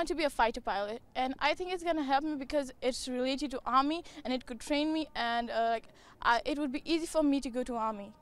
want to be a fighter pilot, and I think it's gonna help me because it's related to Army and it could train me, and it would be easy for me to go to Army.